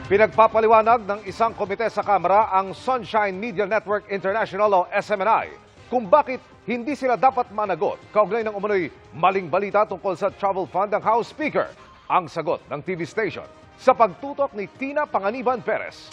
Pinagpapaliwanag ng isang komite sa Kamara ang Sunshine Media Network International o SMNI kung bakit hindi sila dapat managot kaugnay ng umunoy maling balita tungkol sa travel fund ng House Speaker. Ang sagot ng TV station sa pagtutok ni Tina Panganiban Perez.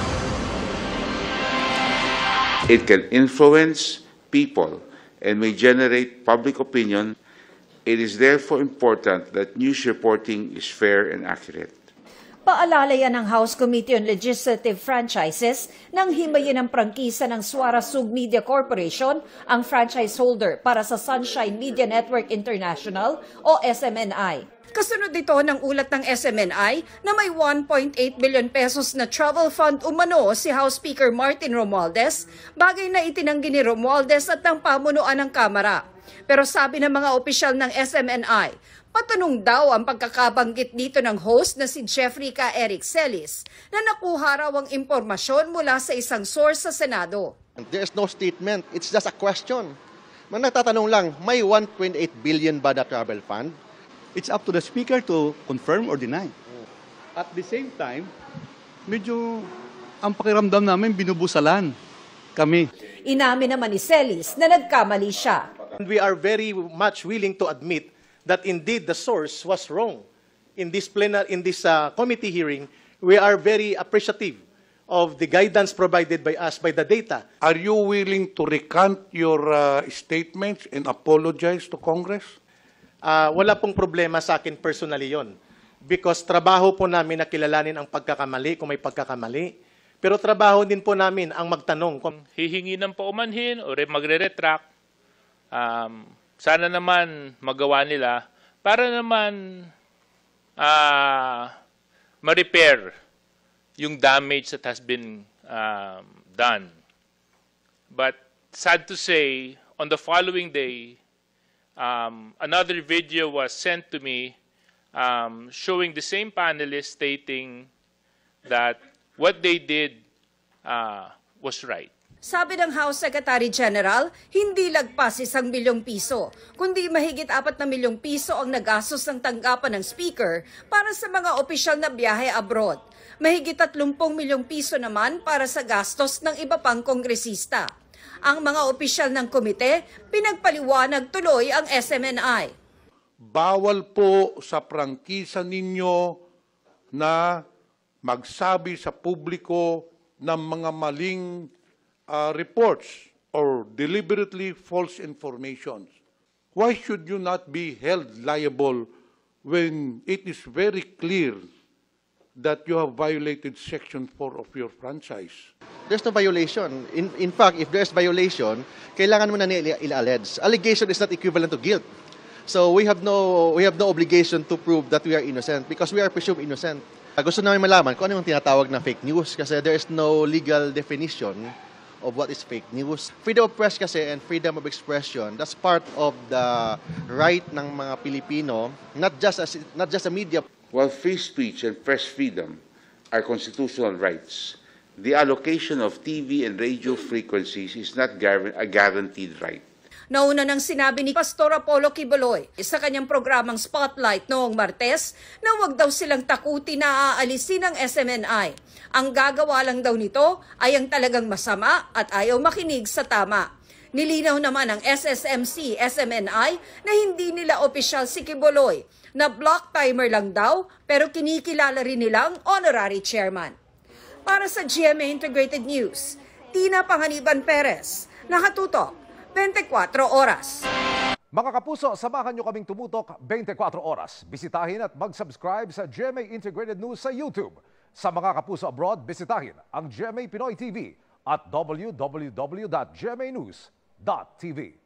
It can influence people and may generate public opinion. It is therefore important that news reporting is fair and accurate. Paalala yan ng House Committee on Legislative Franchises nang himayin ng prangkisa ng Suara Sug Media Corporation ang franchise holder para sa Sunshine Media Network International o SMNI. Kasunod dito ng ulat ng SMNI na may 1.8 billion pesos na travel fund umano si House Speaker Martin Romualdez, bagay na itinanggi ni Romualdez at ng pamunuan ng Kamara. Pero sabi ng mga opisyal ng SMNI, patanong daw ang pagkakabanggit dito ng host na si Jeffrey K. Eric Celis na nakuha raw ang impormasyon mula sa isang source sa Senado. There is no statement, it's just a question. Nagtatanong lang, may 1.8 billion ba na travel fund? It's up to the Speaker to confirm or deny. At the same time, medyo ang pakiramdam namin binubusalan kami. Inamin naman ni Celis na nagkamali siya. We are very much willing to admit that indeed the source was wrong. In this committee hearing, we are very appreciative of the guidance provided by us by the data. Are you willing to recant your statements and apologize to Congress? Wala pong problema sa akin personally yon. Because trabaho po namin na kilalanin ang pagkakamali kung may pagkakamali. Pero trabaho din po namin ang magtanong kung hihingi ng paumanhin o magre-retract. Sana naman magawa nila para naman ma-repair yung damage that has been done. But sad to say, on the following day, another video was sent to me showing the same panelists stating that what they did was right. Sabi ng House Secretary General, hindi lagpas 1 milyong piso, kundi mahigit 4 na milyong piso ang nagastos ng tanggapan ng Speaker para sa mga opisyal na biyahe abroad. Mahigit 30 milyong piso naman para sa gastos ng iba pang kongresista. Ang mga opisyal ng komite, pinagpaliwanag tuloy ang SMNI. Bawal po sa prangkisa ninyo na magsabi sa publiko ng mga maling reports or deliberately false information. Why should you not be held liable when it is very clear that you have violated Section 4 of your franchise? There's no violation. In fact, if there's violation, kailangan mo na i-allege. Allegation is not equivalent to guilt. So we have no obligation to prove that we are innocent because we are presumed innocent. Gusto namin malaman kung ano yung tinatawag na fake news kasi there is no legal definition of what is fake news. Freedom of press kasi and freedom of expression, that's part of the right ng mga Pilipino, not just a media. While free speech and press freedom are constitutional rights, the allocation of TV and radio frequencies is not a guaranteed right. Nauna nang sinabi ni Pastor Apollo Quiboloy sa kanyang programang Spotlight noong Martes na wag daw silang takuti na aalisin ng SMNI. Ang gagawa lang daw nito ay ang talagang masama at ayaw makinig sa tama. Nilinaw naman ng SSMC SMNI na hindi nila opisyal si Quiboloy, na block timer lang daw pero kinikilala rin nilang honorary chairman. Para sa GMA Integrated News, Tina Panganiban Perez, nakatutok 24 oras. Mga kapuso, samahan nyo kaming tumutok 24 oras. Bisitahin at mag-subscribe sa GMA Integrated News sa YouTube. Sa mga kapuso abroad, bisitahin ang GMA Pinoy TV at www.gmanews.tv.